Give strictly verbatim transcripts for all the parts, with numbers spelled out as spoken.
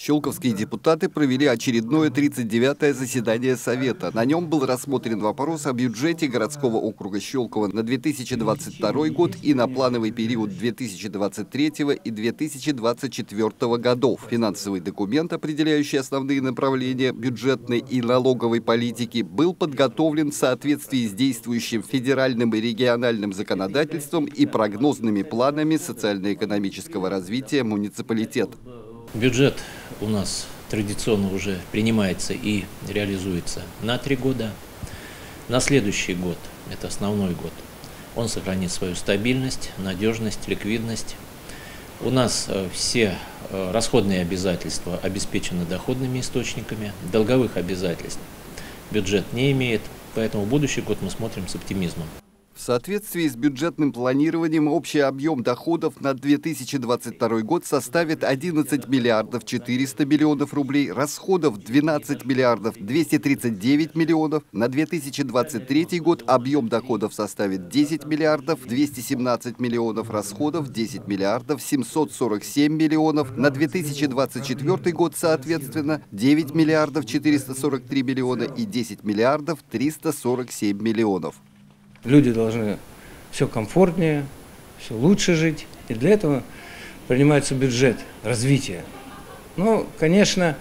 Щелковские депутаты провели очередное тридцать девятое заседание Совета. На нем был рассмотрен вопрос о бюджете городского округа Щелково на две тысячи двадцать второй год и на плановый период две тысячи двадцать третьего и две тысячи двадцать четвёртого годов. Финансовый документ, определяющий основные направления бюджетной и налоговой политики, был подготовлен в соответствии с действующим федеральным и региональным законодательством и прогнозными планами социально-экономического развития муниципалитета. Бюджет у нас традиционно уже принимается и реализуется на три года. На следующий год, это основной год, он сохранит свою стабильность, надежность, ликвидность. У нас все расходные обязательства обеспечены доходными источниками, долговых обязательств бюджет не имеет, поэтому в будущий год мы смотрим с оптимизмом. В соответствии с бюджетным планированием общий объем доходов на две тысячи двадцать второй год составит одиннадцать миллиардов четыреста миллионов рублей, расходов двенадцать миллиардов двести тридцать девять миллионов. На две тысячи двадцать третий год объем доходов составит десять миллиардов двести семнадцать миллионов, расходов десять миллиардов семьсот сорок семь миллионов. На две тысячи двадцать четвёртый год, соответственно, девять миллиардов четыреста сорок три миллиона и десять миллиардов триста сорок семь миллионов. Люди должны все комфортнее, все лучше жить. И для этого принимается бюджет развития. Ну, конечно,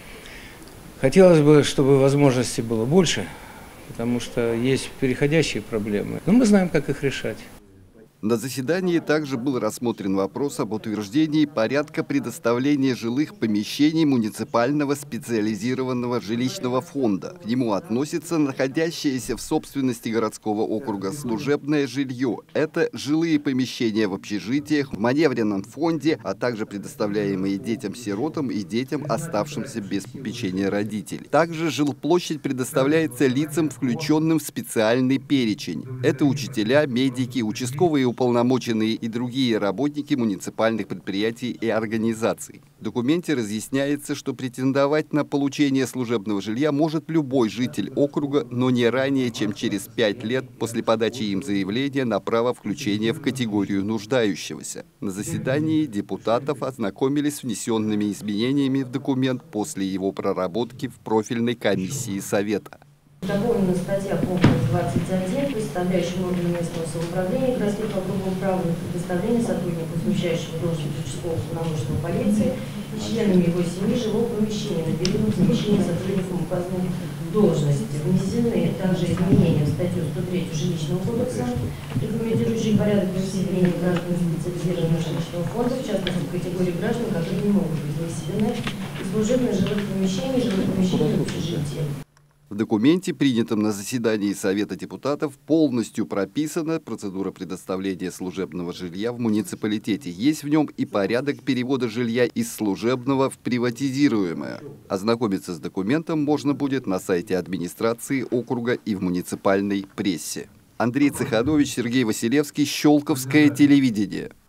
хотелось бы, чтобы возможностей было больше, потому что есть переходящие проблемы. Но мы знаем, как их решать. На заседании также был рассмотрен вопрос об утверждении порядка предоставления жилых помещений муниципального специализированного жилищного фонда. К нему относится находящееся в собственности городского округа служебное жилье. Это жилые помещения в общежитиях, в маневренном фонде, а также предоставляемые детям-сиротам и детям, оставшимся без попечения родителей. Также жилплощадь предоставляется лицам, включенным в специальный перечень. Это учителя, медики, участковые уполномоченные и другие работники муниципальных предприятий и организаций. В документе разъясняется, что претендовать на получение служебного жилья может любой житель округа, но не ранее, чем через пять лет после подачи им заявления на право включения в категорию нуждающегося. На заседании депутатов ознакомились с внесенными изменениями в документ после его проработки в профильной комиссии Совета. Дополнена статья пункт двадцать один, представляющий органы местного самоуправления городских округов права на предоставление сотруднику, замещающего должность участкового полномочного полиции и членами его семьи жилого помещения на период замещения сотрудникам указанной должности. Внесены также изменения в статью сто три жилищного кодекса, регламентирующие порядок выселения граждан специализированного жилищного фонда, в частности в категории граждан, которые не могут быть выселены из служебных жилых помещений, жилых помещений в общежитии. В документе, принятом на заседании Совета депутатов, полностью прописана процедура предоставления служебного жилья в муниципалитете. Есть в нем и порядок перевода жилья из служебного в приватизируемое. Ознакомиться с документом можно будет на сайте администрации округа и в муниципальной прессе. Андрей Цеханович, Сергей Василевский, Щелковское телевидение.